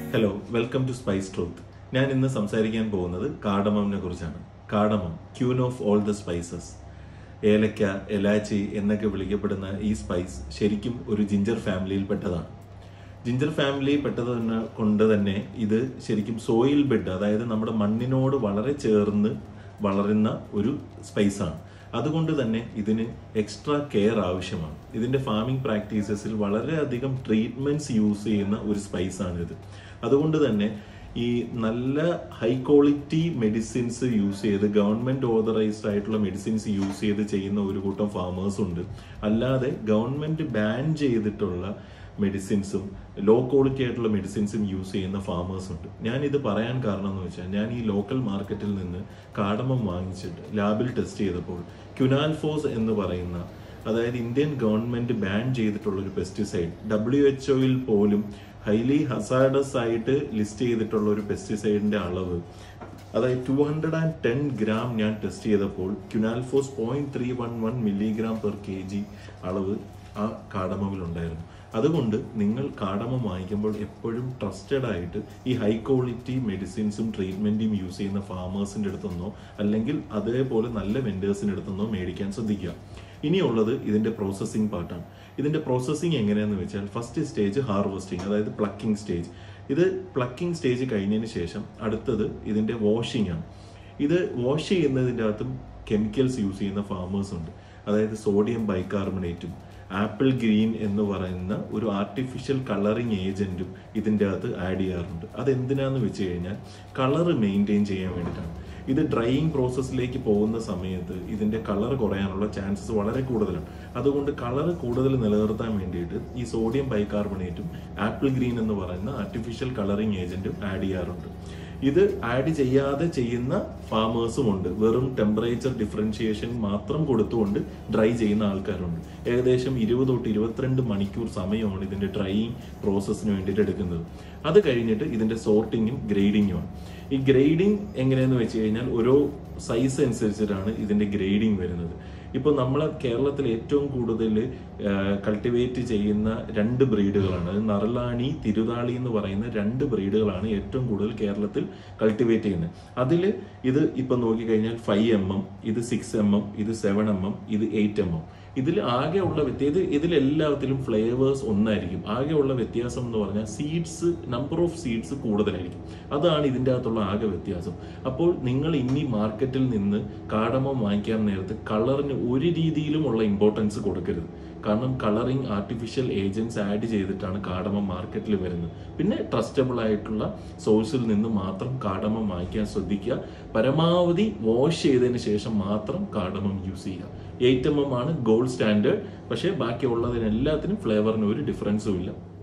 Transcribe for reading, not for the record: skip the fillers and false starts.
Hello, welcome to spice truth. ഞാൻ ഇന്ന് സംസാരിക്കാൻ പോകുന്നത് കാർഡമമിനെ കുറിച്ചാണ്. Cardamom, queen of all the spices. ഏലക്ക, എലാച്ചി എന്നൊക്കെ വിളിക്കപ്പെടുന്ന ഈ സ്പൈസ് ശരിക്കും ഒരു ജിഞ്ചർ ഫാമിലിയിൽപ്പെട്ടതാണ്. ജിഞ്ചർ ഫാമിലി പെട്ടത് കൊണ്ട് തന്നെ ഇത് ശരിക്കും സോയിൽ ബെഡ്, അതായത് നമ്മുടെ മണ്ണിനോട് വളരെ ചേർന്ന് വളരുന്ന ഒരു സ്പൈസാണ്. അതുകൊണ്ട് തന്നെ ഇതിന് എക്സ്ട്രാ കെയർ ആവശ്യമാണ്. ഇതിൻ്റെ ഫാമിംഗ് പ്രാക്ടീസസിൽ വളരെയധികം ട്രീറ്റ്മെൻറ്റ്സ് യൂസ് ചെയ്യുന്ന ഒരു സ്പൈസാണിത്. അതുകൊണ്ട് തന്നെ ഈ നല്ല ഹൈ ക്വാളിറ്റി മെഡിസിൻസ് യൂസ് ചെയ്ത്, ഗവൺമെൻറ് ഓതറൈസ്ഡ് ആയിട്ടുള്ള മെഡിസിൻസ് യൂസ് ചെയ്ത് ചെയ്യുന്ന ഒരു കൂട്ടം ഫാമേഴ്സ് ഉണ്ട്. അല്ലാതെ ഗവൺമെൻറ് ബാൻ ചെയ്തിട്ടുള്ള മെഡിസിൻസും ലോ ക്വാളിറ്റി ആയിട്ടുള്ള മെഡിസിൻസും യൂസ് ചെയ്യുന്ന ഫാമേഴ്സ് ഉണ്ട്. ഞാനിത് പറയാൻ കാരണം എന്ന് വെച്ചാൽ, ഞാൻ ഈ ലോക്കൽ മാർക്കറ്റിൽ നിന്ന് കാർഡമം വാങ്ങിച്ചിട്ട് ലാബിൽ ടെസ്റ്റ് ചെയ്തപ്പോൾ ക്യുനാൽഫോസ് എന്ന് പറയുന്ന, അതായത് ഇന്ത്യൻ ഗവൺമെൻറ് ബാൻ ചെയ്തിട്ടുള്ള ഒരു പെസ്റ്റിസൈഡ്, WHO പോലും ഹൈലി ഹസാർഡസ് ആയിട്ട് ലിസ്റ്റ് ചെയ്തിട്ടുള്ള ഒരു പെസ്റ്റിസൈഡിന്റെ അളവ്, അതായത് 210 ഗ്രാം ഞാൻ ടെസ്റ്റ് ചെയ്തപ്പോൾ ക്യുനാൽഫോസ് 0.311 mg/kg അളവ് ആ കാർഡമമിലുണ്ടായിരുന്നു. അതുകൊണ്ട് നിങ്ങൾ കാർഡമം വാങ്ങിക്കുമ്പോൾ എപ്പോഴും ട്രസ്റ്റഡ് ആയിട്ട് ഈ ഹൈ ക്വാളിറ്റി മെഡിസിൻസും ട്രീറ്റ്മെന്റും യൂസ് ചെയ്യുന്ന ഫാമേഴ്സിന്റെ അടുത്തുനിന്നോ അല്ലെങ്കിൽ അതേപോലെ നല്ല വെൻഡേഴ്സിന്റെ അടുത്തുനിന്നോ മേടിക്കാൻ ശ്രദ്ധിക്കുക. ഇനിയുള്ളത് ഇതിന്റെ പ്രോസസ്സിംഗ് പാർട്ടാണ്. ഇതിന്റെ പ്രോസസ്സിംഗ് എങ്ങനെയാണെന്ന് വെച്ചാൽ, ഫസ്റ്റ് സ്റ്റേജ് ഹാർവെസ്റ്റിംഗ്, അതായത് പ്ലക്കിംഗ് സ്റ്റേജ്. ഇത് പ്ലക്കിംഗ് സ്റ്റേജ് കഴിഞ്ഞതിന് ശേഷം അടുത്തത് ഇതിന്റെ വാഷിംഗ് ആണ്. ഇത് വാഷ് ചെയ്യുന്നതിൻ്റെ അകത്തും കെമിക്കൽസ് യൂസ് ചെയ്യുന്ന ഫാമേഴ്സ് ഉണ്ട്. അതായത് സോഡിയം ബൈകാർബണേറ്റും ആപ്പിൾ ഗ്രീൻ എന്ന് പറയുന്ന ഒരു ആർട്ടിഫിഷ്യൽ കളറിങ് ഏജന്റും ഇതിൻ്റെ അകത്ത് ആഡ് ചെയ്യാറുണ്ട്. അതെന്തിനാന്ന് വെച്ച് കഴിഞ്ഞാൽ കളർ മെയിൻറ്റെയിൻ ചെയ്യാൻ വേണ്ടിയിട്ടാണ്. ഇത് ഡ്രൈയിങ് പ്രോസസ്സിലേക്ക് പോകുന്ന സമയത്ത് ഇതിന്റെ കളർ കുറയാനുള്ള ചാൻസസ് വളരെ കൂടുതലാണ്. അതുകൊണ്ട് കളർ കൂടുതൽ നിലനിർത്താൻ വേണ്ടിയിട്ട് ഈ സോഡിയം ബൈകാർബണേറ്റും ആപ്പിൾ ഗ്രീൻ എന്ന് പറയുന്ന ആർട്ടിഫിഷ്യൽ കളറിങ് ഏജന്റും ആഡ് ചെയ്യാറുണ്ട്. ഇത് ആഡ് ചെയ്യാതെ ചെയ്യുന്ന ഫാമേഴ്സും ഉണ്ട്. വെറും ടെമ്പറേച്ചർ ഡിഫറൻഷിയേഷൻ മാത്രം കൊടുത്തുകൊണ്ട് ഡ്രൈ ചെയ്യുന്ന ആൾക്കാരുണ്ട്. ഏകദേശം 20 തൊട്ട് 22 മണിക്കൂർ സമയമാണ് ഇതിന്റെ ഡ്രൈയിങ് പ്രോസസ്സിന് വേണ്ടിയിട്ട് എടുക്കുന്നത്. അത് കഴിഞ്ഞിട്ട് ഇതിന്റെ സോർട്ടിങ്ങും ഗ്രേഡിങ്ങുമാണ്. ഈ ഗ്രേഡിങ് എങ്ങനെയെന്ന് വെച്ച് കഴിഞ്ഞാൽ, ഓരോ സൈസ് അനുസരിച്ചിട്ടാണ് ഇതിന്റെ ഗ്രേഡിങ് വരുന്നത്. ഇപ്പോൾ നമ്മളെ കേരളത്തിൽ ഏറ്റവും കൂടുതൽ കൾട്ടിവേറ്റ് ചെയ്യുന്ന 2 ബ്രീഡുകളാണ്. അത് നറലാണി, തിരുതാളി എന്ന് പറയുന്ന 2 ബ്രീഡുകളാണ് ഏറ്റവും കൂടുതൽ കേരളത്തിൽ കൾട്ടിവേറ്റ് ചെയ്യുന്നത്. അതിൽ ഇത് ഇപ്പം നോക്കിക്കഴിഞ്ഞാൽ 5 mm, ഇത് 6 mm, ഇത് 7 mm, ഇത് 8 mm. ഇതിൽ ആകെയുള്ള ഇതിലെല്ലാത്തിലും ഫ്ലേവേഴ്സ് ഒന്നായിരിക്കും. ആകെയുള്ള വ്യത്യാസം എന്ന് പറഞ്ഞാൽ സീഡ്സ്, നമ്പർ ഓഫ് സീഡ്സ് കൂടുതലായിരിക്കും. അതാണ് ഇതിൻ്റെ അകത്തുള്ള ആകെ വ്യത്യാസം. അപ്പോൾ നിങ്ങൾ ഇനി മാർക്കറ്റിൽ നിന്ന് കാർഡമം വാങ്ങിക്കാൻ നേരത്ത് കളറിന് ഒരു രീതിയിലുമുള്ള ഇമ്പോർട്ടൻസ് കൊടുക്കരുത്. കാരണം കളറിങ് ആർട്ടിഫിഷ്യൽ ഏജൻസ് ആഡ് ചെയ്തിട്ടാണ് കാർഡമം മാർക്കറ്റിൽ വരുന്നത്. പിന്നെ ട്രസ്റ്റബിൾ ആയിട്ടുള്ള സോഴ്സിൽ നിന്ന് മാത്രം കാർഡമം വാങ്ങിക്കാൻ ശ്രദ്ധിക്കുക. പരമാവധി വാഷ് ചെയ്തതിന് ശേഷം മാത്രം കാർഡമം യൂസ് ചെയ്യുക. 8 mm ആണ് ഗോൾഡ് സ്റ്റാൻഡേർഡ്. പക്ഷേ ബാക്കിയുള്ളതിനെല്ലാത്തിനും ഫ്ലേവറിന് ഒരു ഡിഫറൻസും ഇല്ല.